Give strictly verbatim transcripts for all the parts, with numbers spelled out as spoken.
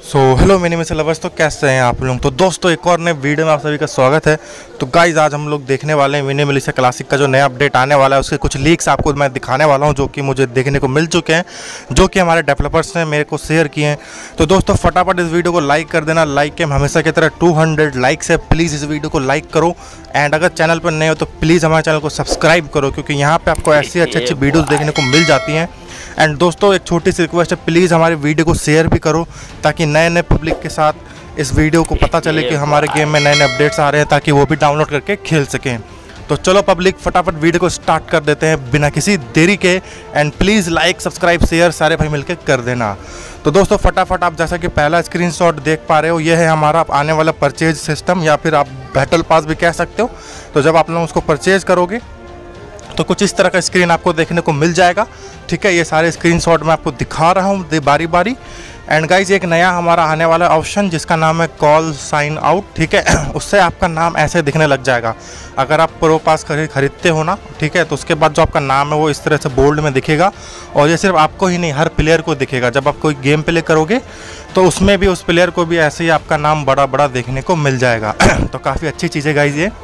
So hello many में से lovers, तो कैसे हैं आप लोग। तो दोस्तों एक और नए वीडियो में आप सभी का स्वागत है। तो गाइज आज हम लोग देखने वाले हैं विनी मिलिशिया क्लासिक का जो नया अपडेट आने वाला है, उसके कुछ लीक्स आपको मैं दिखाने वाला हूं, जो कि मुझे देखने को मिल चुके हैं, जो कि हमारे डेवलपर्स ने मेरे को शेयर किए हैं। तो दोस्तों फटाफट इस वीडियो को लाइक कर देना। लाइक के हमेशा की तरह टू हंड्रेड लाइक्स है, प्लीज़ इस वीडियो को लाइक करो। एंड अगर चैनल पर नए हो तो प्लीज़ हमारे चैनल को सब्सक्राइब करो, क्योंकि यहाँ पर आपको ऐसी अच्छी अच्छी वीडियोज़ देखने को मिल जाती हैं। एंड दोस्तों एक छोटी सी रिक्वेस्ट है, प्लीज़ हमारे वीडियो को शेयर भी करो, ताकि नए नए पब्लिक के साथ इस वीडियो को पता चले कि हमारे गेम में नए नए अपडेट्स आ रहे हैं, ताकि वो भी डाउनलोड करके खेल सकें। तो चलो पब्लिक फटाफट वीडियो को स्टार्ट कर देते हैं बिना किसी देरी के। And please like subscribe share सारे भाई मिलकर कर देना। तो दोस्तों फटाफट आप जैसा कि पहला स्क्रीनशॉट देख पा रहे हो, ये है हमारा आने वाला परचेज सिस्टम, या फिर आप बैटल पास भी कह सकते हो। तो जब आप लोग उसको परचेज करोगे तो कुछ इस तरह का स्क्रीन आपको देखने को मिल जाएगा। ठीक है, ये सारे स्क्रीनशॉट मैं आपको दिखा रहा हूँ दे बारी बारी। एंड गाइज एक नया हमारा आने वाला ऑप्शन जिसका नाम है कॉल साइन आउट। ठीक है, उससे आपका नाम ऐसे दिखने लग जाएगा। अगर आप प्रो पास खरीद खरीदते हो ना, ठीक है, तो उसके बाद जो आपका नाम है वो इस तरह से बोल्ड में दिखेगा। और ये सिर्फ आपको ही नहीं, हर प्लेयर को दिखेगा। जब आप कोई गेम प्ले करोगे तो उसमें भी उस प्लेयर को भी ऐसे ही आपका नाम बड़ा बड़ा देखने को मिल जाएगा। तो काफ़ी अच्छी चीज़ है गाइज ये।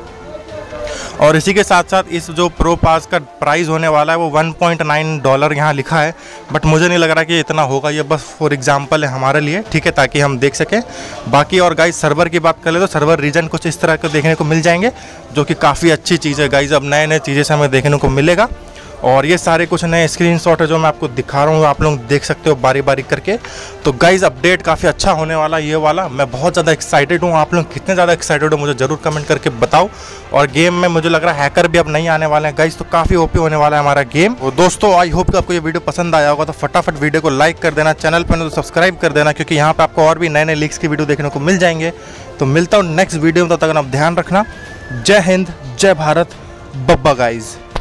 और इसी के साथ साथ इस जो प्रो पास का प्राइस होने वाला है वो वन पॉइंट नाइन डॉलर यहाँ लिखा है, बट मुझे नहीं लग रहा कि इतना होगा। ये बस फॉर एग्जांपल है हमारे लिए, ठीक है, ताकि हम देख सकें। बाकी और गाइज सर्वर की बात करें तो सर्वर रीजन कुछ इस तरह के देखने को मिल जाएंगे, जो कि काफ़ी अच्छी चीज़ है गाइज। अब नए नए चीज़ें से हमें देखने को मिलेगा। और ये सारे कुछ नए स्क्रीनशॉट है जो मैं आपको दिखा रहा हूँ, आप लोग देख सकते हो बारी बारी करके। तो गाइज अपडेट काफ़ी अच्छा होने वाला ये वाला। मैं बहुत ज़्यादा एक्साइटेड हूँ। आप लोग कितने ज़्यादा एक्साइटेड हो मुझे ज़रूर कमेंट करके बताओ। और गेम में मुझे लग रहा है हैकर भी अब नहीं आने वाले हैं गाइज, तो काफ़ी ओपी होने वाला है हमारा गेम। और दोस्तों आई होप कि आपको ये वीडियो पसंद आया होगा। तो फटाफट वीडियो को लाइक कर देना, चैनल पर तो सब्सक्राइब कर देना, क्योंकि यहाँ पर आपको और भी नए नए लीक्स की वीडियो देखने को मिल जाएंगे। तो मिलता हूँ नेक्स्ट वीडियो में, तब तक आप ध्यान रखना। जय हिंद, जय भारत, बब्बा गाइज।